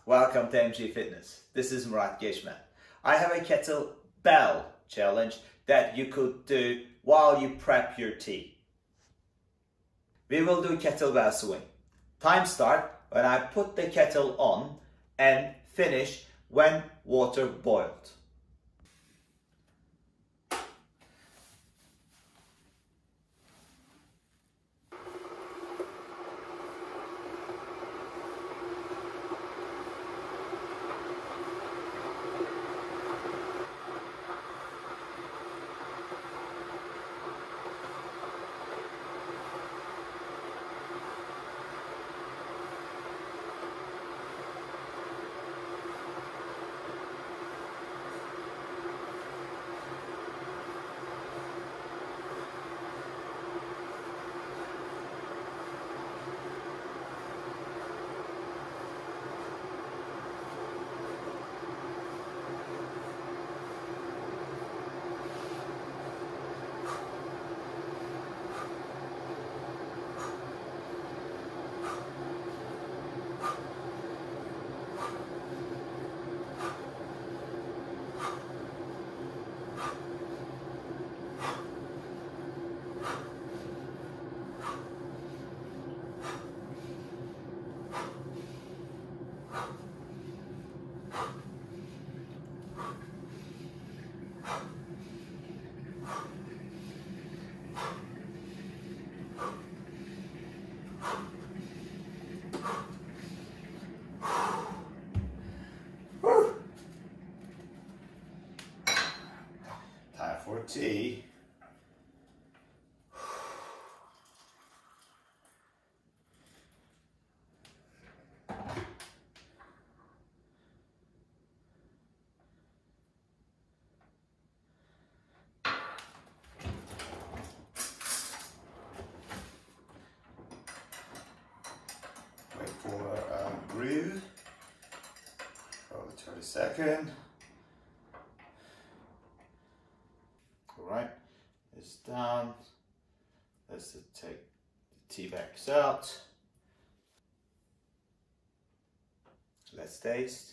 welcome to MG Fitness. This is Murat Geçmen. I have a kettlebell challenge that you could do while you prep your tea. We will do kettlebell swing. Time start when I put the kettle on and finish when water boiled. Time for tea. Wait for a brew. Probably 30 seconds. Alright, it's done. Let's take the tea bags out. Let's taste.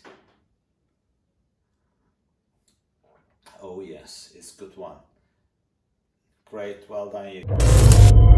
Oh yes, it's a good one. Great, well done you.